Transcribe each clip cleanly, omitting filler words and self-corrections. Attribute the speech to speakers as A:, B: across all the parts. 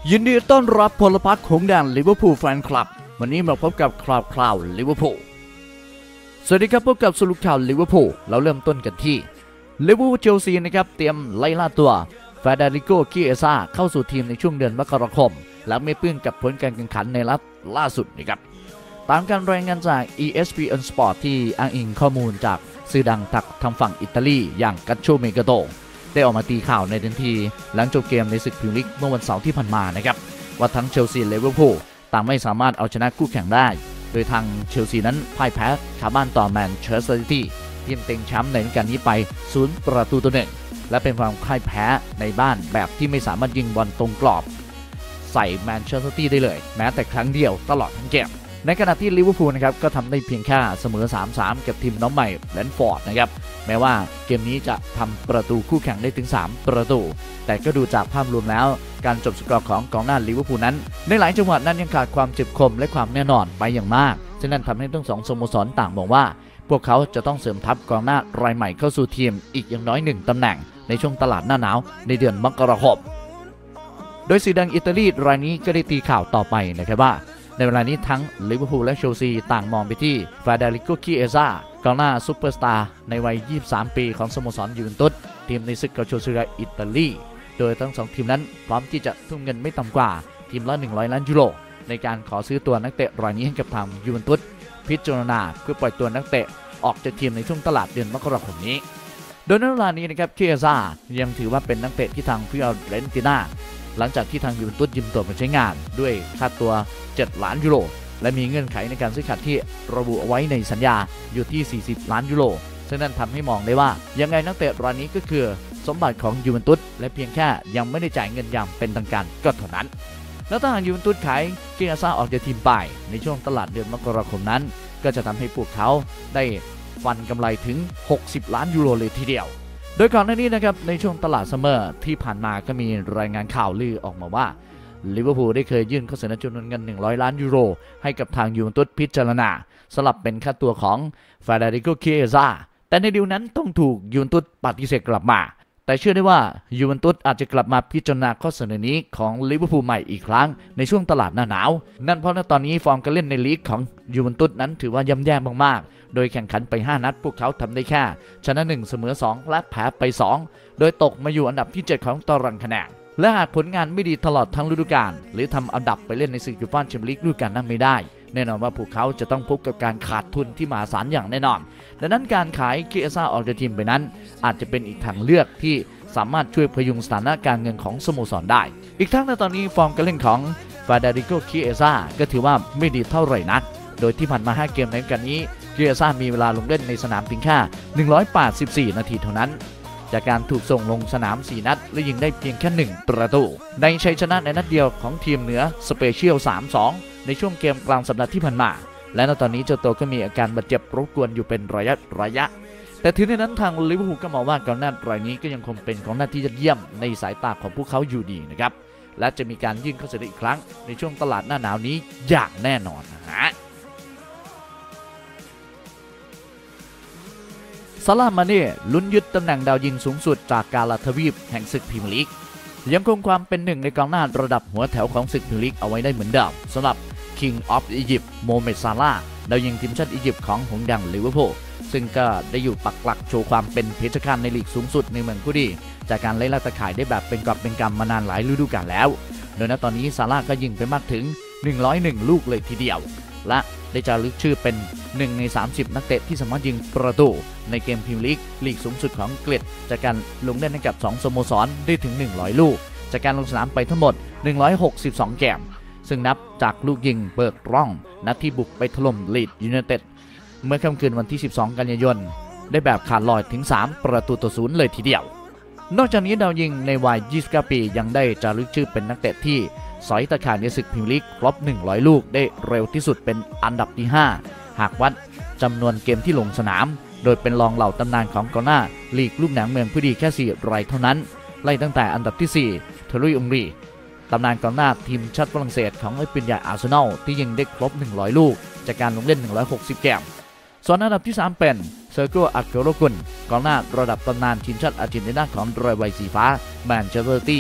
A: ยินดีต้อนรับพลพรรคของแดนลิเวอร์พูลแฟนคลับวันนี้มาพบกับข่าวลิเวอร์พูลสวัสดีครับพบกับสรุปข่าวลิเวอร์พูลเราเริ่มต้นกันที่ลิเวอร์พูลเชลซีนะครับเตรียมไล่ล่าตัวฟาเดริโก คิเอซ่าเข้าสู่ทีมในช่วงเดือนมกราคมและไม่ปลื้มกับผลการแข่งขันในนัดล่าสุดนะครับตามการรายงานจาก ESPN Sport ที่อ้างอิงข้อมูลจากสื่อดังทางฝั่งอิตาลีอย่างกัชโชเมกาโตได้ออกมาตีข่าวในทันทีหลังจบเกมในศึกพรีเมียร์ลีกเมื่อวันเสาร์ที่ผ่านมานะครับว่าทั้งเชลซีและลิเวอร์พูลต่างไม่สามารถเอาชนะคู่แข่งได้โดยทางเชลซีนั้นพ่ายแพ้คาบ้านต่อแมนเชสเตอร์ซิตี้ทีมเต็งแชมป์ในฤดูกาลนี้ไป0-1และเป็นความพ่ายแพ้ในบ้านแบบที่ไม่สามารถยิงบอลตรงกรอบใส่แมนเชสเตอร์ซิตี้ได้เลยแม้แต่ครั้งเดียวตลอดทั้งเกมในขณะที่ลิเวอร์พูลนะครับก็ทำได้เพียงแค่เสมอ 3-3 กับทีมน้องใหม่แบรนท์ฟอร์ดนะครับแม้ว่าเกมนี้จะทำประตูคู่แข่งได้ถึง3ประตูแต่ก็ดูจากภาพรวมแล้วการจบสกอร์ของกองหน้าลิเวอร์พูลนั้นในหลายจังหวะนั้นยังขาดความเจ็บคมและความแน่นอนไปอย่างมากซึ่งนั่นทำให้ทั้ง2สโมสรต่างบอกว่าพวกเขาจะต้องเสริมทัพกองหน้ารายใหม่เข้าสู่ทีมอีกอย่างน้อย1ตำแหน่งในช่วงตลาดหน้าหนาวในเดือนมกราคมโดยสื่อดังอิตาลีรายนี้ก็ได้ตีข่าวต่อไปนะครับว่าในเวลานี้ทั้งลิเวอร์พูลและเชลซีต่างมองไปที่ฟาเดริโก คิเอซ่ากองหน้าซุปเปอร์สตาร์ในวัย23ปีของสโมสรยูเวนตุสทีมในศึกกาโชเซียอิตาลีโดยทั้ง2ทีมนั้นพร้อมที่จะทุ่มเงินไม่ต่ำกว่าทีมละ100 ล้านยูโรในการขอซื้อตัวนักเตะรายนี้ให้กับทางยูเวนตุสพิจารณาเพื่อปล่อยตัวนักเตะออกจากทีมในช่วงตลาดเดือนมกราคมนี้โดยในเวลานี้นะครับคิเอซ่ายังถือว่าเป็นนักเตะที่ทางฟิออเรนติน่าหลังจากที่ทางยูเวนตุสยืมตัวมาใช้งานด้วยค่าตัว7 ล้านยูโรและมีเงื่อนไขในการซื้อขาดที่ระบุเอาไว้ในสัญญาอยู่ที่40 ล้านยูโรซึ่งนั่นทำให้มองได้ว่ายังไงนักเตะรายนี้ก็คือสมบัติของยูเวนตุสและเพียงแค่ยังไม่ได้จ่ายเงินอย่างเป็นทางการก็เท่านั้นแล้วถ้าหากยูเวนตุสขายคิเอซ่าออกจากทีมไปในช่วงตลาดเดือนมกราคมนั้นก็จะทำให้พวกเขาได้ฟันกำไรถึง60 ล้านยูโรเลยทีเดียวโดยก่อนหน้านี้นะครับในช่วงตลาดซัมเมอร์ที่ผ่านมาก็มีรายงานข่าวลือออกมาว่าลิเวอร์พูลได้เคยยื่นข้อเสนอจำนวนเงิน100 ล้านยูโรให้กับทางยูเวนตุสพิจารณาสลับเป็นค่าตัวของฟาเดริโก คิเอซ่าแต่ในดีลนั้นต้องถูกยูเวนตุสปฏิเสธกลับมาแต่เชื่อได้ว่ายูเวนตุสอาจจะกลับมาพิจารณาข้อเสนอนี้ของลิเวอร์พูลใหม่อีกครั้งในช่วงตลาดหน้าหนาวนั่นเพราะในตอนนี้ฟอร์มการเล่นในลีกของยูเวนตุสนั้นถือว่าย่ำแย่มากๆโดยแข่งขันไป5นัดพวกเขาทำได้แค่ชนะ1เสมอ2และแพ้ไป2โดยตกมาอยู่อันดับที่7ของตารางคะแนนและหากผลงานไม่ดีตลอดทั้งฤดูกาลหรือทำอันดับไปเล่นในศึกยูฟ่าแชมเปี้ยนลีกฤดูกาลนั้นไม่ได้แน่นอนว่าพวกเขาจะต้องพบกับการขาดทุนที่มหาศาลอย่างแน่นอนดังนั้นการขายคิเอซ่าออกจากทีมไปนั้นอาจจะเป็นอีกทางเลือกที่สามารถช่วยพยุงสถานะการเงินของสโมสรได้อีกทั้งในตอนนี้ฟอร์มการเล่นของฟาเดริโก คิเอซ่าก็ถือว่าไม่ดีเท่าไหร่นักโดยที่ผ่านมา5เกมในฤดูกาลนี้คิเอซ่ามีเวลาลงเล่นในสนามเพียงแค่184 นาทีเท่านั้นจากการถูกส่งลงสนาม4นัดและยิงได้เพียงแค่1ประตูในชัยชนะในนัดเดียวของทีมเหนือสเปเชียล 3-2 ในช่วงเกมกลางสัปดาห์ที่ผ่านมาและในตอนนี้เจ้าตัวก็มีอาการบาดเจ็บรบกวนอยู่เป็นระยะแต่ถึงในนั้นทางลิเวอร์พูลก็มองว่ากองหน้ารายนี้ก็ยังคงเป็นกองหน้าที่ยอดเยี่ยมในสายตาของพวกเขาอยู่ดีนะครับและจะมีการยื่นข้อเสนออีกครั้งในช่วงตลาดหน้าหนาวนี้อย่างแน่นอนนะฮะซาลาห์ มาเน่ลุ้นยึดตำแหน่งดาวยิงสูงสุดจากกาลาทวีปแห่งศึกพรีเมียร์ลีกยังคงความเป็นหนึ่งในกองหน้าระดับหัวแถวของศึกพรีเมียร์ลีกเอาไว้ได้เหมือนเดิมสำหรับ King of Egypt โมเมด ซาลาห์ดาวยิงทีมชาติอียิปต์ของหงส์แดงลิเวอร์พูลซึ่งก็ได้อยู่ปักหลักโชว์ความเป็นเพชฌฆาตในลีกสูงสุดในเมืองกุดีจากการไล่ล่าตะข่ายได้แบบเป็นกอบเป็นกำมานานหลายฤดูกาลแล้วโดยณตอนนี้ซาลาห์ก็ยิงไปมากถึง101ลูกเลยทีเดียวและได้จารึกชื่อเป็น1ใน30นักเตะที่สามารถยิงประตูในเกมพรีเมียร์ลีกลีกสูงสุดของอังกฤษจากการลงเล่นให้กับ2สโมสรได้ถึง100ลูกจากการลงสนามไปทั้งหมด162เกมซึ่งนับจากลูกยิงเบิกร่องนัดที่บุกไปถล่มลีดส์ยูไนเต็ดเมื่อค่ำคืนวันที่12กันยายนได้แบบขาดลอยถึง3-0เลยทีเดียวนอกจากนี้ดาวยิงในวัย29ปียังได้จารึกชื่อเป็นนักเตะที่สอยตะข่ายในศึกพรีเมียร์ลีกครบ100ลูกได้เร็วที่สุดเป็นอันดับที่5หากวัดจำนวนเกมที่ลงสนามโดยเป็นรองเหล่าตำนานของกองหน้าลีกลูกหนังเมืองผู้ดีแค่4รายเท่านั้นไล่ตั้งแต่อันดับที่4เทอรี่องรีตำนานกองหน้าทีมชาติฝรั่งเศสของปืนใหญ่อาร์เซนอลที่ยิงได้ครบ100ลูกจากการลงเล่น160เกมส่วนอันดับที่3เป็นเซอร์โก อาเกโรกุนกองหน้าระดับตำนานทีมชาติอาร์เจนตินาของรอยวัยสีฟ้าแมนเชสเตอร์ซิตี้ท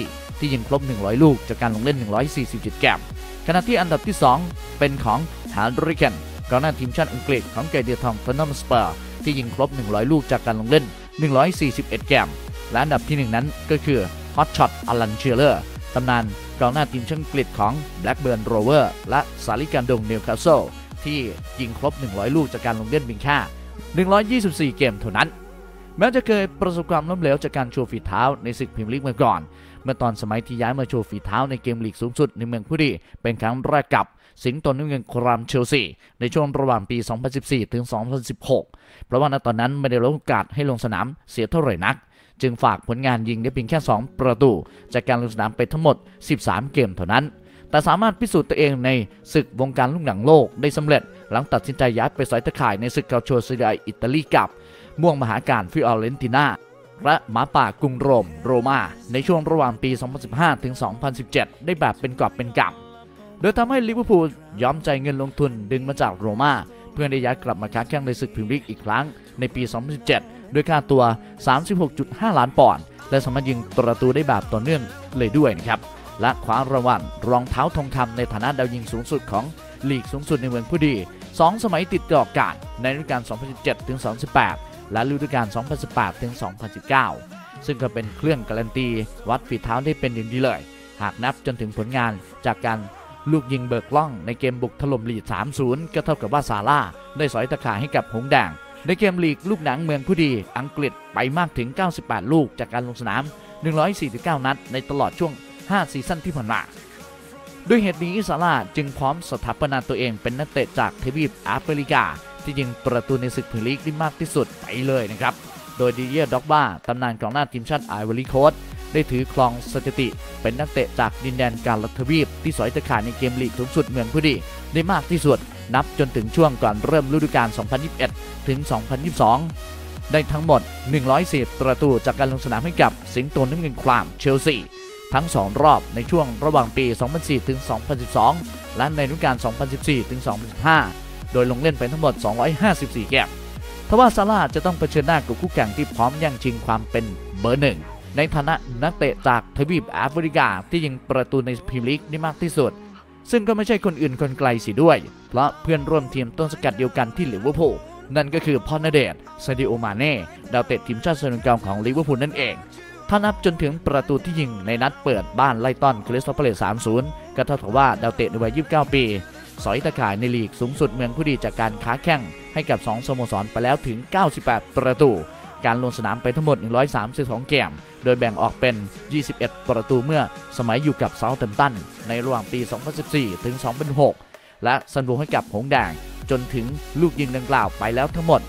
A: ที่ยิงครบ100ลูกจากการลงเล่น147เกมขณะที่อันดับที่2เป็นของแฮร์รี่เคนกองหน้าทีมชาติอังกฤษของเกเดียทองเทนนัมสเปอร์ที่ยิงครบ100ลูกจากการลงเล่น141เกมและอันดับที่1นั้นก็คือฮอตช็อตอลันเชียเลอร์ตำนานกองหน้าทีมชาติอังกฤษของแบล็กเบิร์นโรเวอร์และซาลิกันดงนิวคาสเซิลที่ยิงครบ100ลูกจากการลงเล่นเพียงแค่124เกมเท่านั้นแม้จะเคยประสบความล้มเหลวจากการโชว์ฝีเท้าในศึกพรีเมียร์ลีกมาก่อนเมื่อตอนสมัยที่ย้ายมาโชว์ฝีเท้าในเกมลีกสูงสุดในเมืองผู้ดีเป็นครั้งแรกกับสิงห์โตน้ำเงินครามเชลซีในช่วงระหว่างปี 2014 ถึง 2016 เพราะว่าณตอนนั้นไม่ได้รับโอกาสให้ลงสนามเสียเท่าไหร่นักจึงฝากผลงานยิงได้เพียงแค่2ประตูจากการลงสนามไปทั้งหมด13เกมเท่านั้นแต่สามารถพิสูจน์ตัวเองในศึกวงการลูกหนังโลกได้สำเร็จหลังตัดสินใจย้ายไปสอยตะข่ายในศึกเกาโชซีเรียอิตาลีกับม่วงมหาการฟิออเรนติน่าและหมาป่ากรุงโรม่าในช่วงระหว่างปี 2015 ถึง 2017 ได้แบบเป็นกอบเป็นกำโดยทำให้ลิเวอร์พูลยอมจ่ายเงินลงทุนดึงมาจากโรม่าเพื่อได้ย้ายกลับมาค้าแข่งในศึกพรีเมียร์ลีกอีกครั้งในปี 2017 ด้วยค่าตัว 36.5 ล้านปอนด์และสามารถยิงประตูได้แบบต่อเนื่องเลยด้วยนะครับและคว้ารางวัลรองเท้าทองคำในฐานะดาวยิงสูงสุดของลีกสูงสุดในเมืองผู้ดี2 สมัยติดต่อกันในฤดูกาล 2017 ถึง 2018 และฤดูกาล 2018 ถึง 2019 ซึ่งก็เป็นเครื่องการันตีวัดฝีเท้าได้เป็นอย่างดีเลยหากนับจนถึงผลงานจากการลูกยิงเบิกล่องในเกมบุกถล่มลีด 3-0 ก็เท่ากับว่าซาร่าได้สอยตะข่ายให้กับหงส์แดงในเกมลีกลูกหนังเมืองผู้ดีอังกฤษไปมากถึง98ลูกจากการลงสนาม149นัดในตลอดช่วง5ซีซั่นที่ผ่านมาด้วยเหตุนี้ซาร่าจึงพร้อมสถาปนาตัวเองเป็นนักเตะจากทวีปแอฟริกาที่ยิงประตูในศึกพรีเมียร์ลีกได้มากที่สุดไปเลยนะครับโดยดิเดียร์ ด็อกบ้าตำนานกองหน้าทีมชาติไอวอรี่โคสต์ได้ถือครองสถิติเป็นนักเตะจากดินแดนกาลาทวีปที่สอยตะข่ายในเกมลีกสูงสุดเมืองผู้ดีได้มากที่สุดนับจนถึงช่วงก่อนเริ่มฤดูกาล 2021 ถึง 2022 ได้ทั้งหมด110ประตูจากการลงสนามให้กับสิงห์โตน้ำเงินครามเชลซีทั้ง2รอบในช่วงระหว่างปี 2004 ถึง 2012 และในฤดูกาล 2014 ถึง 2015 โดยลงเล่นไปทั้งหมด254เกมทว่าซาร่าจะต้องเผชิญหน้ากับคู่แข่งที่พร้อมแย่งชิงความเป็นเบอร์หนึ่งในฐานะนักเตะจากทวีปแอฟริกาที่ยิงประตูในพรีเมียร์ลีกได้มากที่สุดซึ่งก็ไม่ใช่คนอื่นคนไกลสิด้วยเพราะเพื่อนร่วมทีมต้นสังกัดเดียวกันที่ลิเวอร์พูลนั่นก็คือพอล นาเดช ซาดิโอ มาเน่ดาวเตะทีมชาติเซเนกัลของลิเวอร์พูลนั่นเองถ้านับจนถึงประตูที่ยิงในนัดเปิดบ้านไล่ต้อนคริสตัลพาเลซ 3-0 ก็เท่ากับว่าดาวเตะในวัย 29 ปีสอยตะข่ายในลีกสูงสุดเมืองผู้ดีจากการค้าแข่งให้กับ2 สโมสรไปแล้วถึง98ประตูการลงสนามไปทั้งหมด132เกมโดยแบ่งออกเป็น 21 ประตูเมื่อสมัยอยู่กับเซาท์แฮมป์ตันในระหว่างปี 2014 ถึง 2006 และซันโวให้กับหงส์แดงจนถึงลูกยิงดังกล่าวไปแล้วทั้งหมด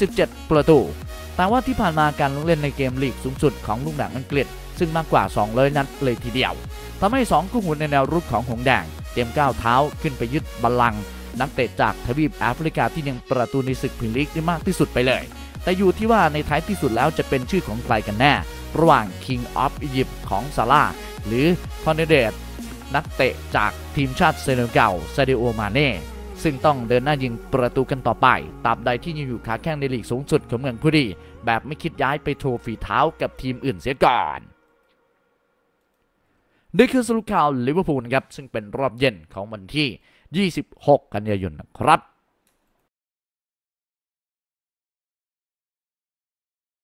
A: 77 ประตูแต่ว่าที่ผ่านมาการลงเล่นในเกมลีกสูงสุดของลูกหนังอังกฤษซึ่งมากกว่า200นัดเลยทีเดียวทำให้2คู่หูในแนวรุกของหงส์แดงเตรียมก้าวเท้าขึ้นไปยึดบัลลังก์นักเตะจากทวีปแอฟริกาที่ยิงประตูในศึกพรีเมียร์ลีกได้มากที่สุดไปเลยแต่อยู่ที่ว่าในท้ายที่สุดแล้วจะเป็นชื่อของใครกันแน่ระหว่าง King of Egypt ของซาร่าหรือพอล นาเดชนักเตะจากทีมชาติเซเนกัลซาดิโอ มาเน่ซึ่งต้องเดินหน้ายิงประตูกันต่อไปตราบใดที่ยังอยู่ขาแข้งในลีกสูงสุดของเมืองผู้ดีแบบไม่คิดย้ายไปโชว์ฝีเท้ากับทีมอื่นเสียก่อนนี่คือสรุปข่าวลิเวอร์พูลนะครับซึ่งเป็นรอบเย็นของวันที่ 26 กันยายนนะครับ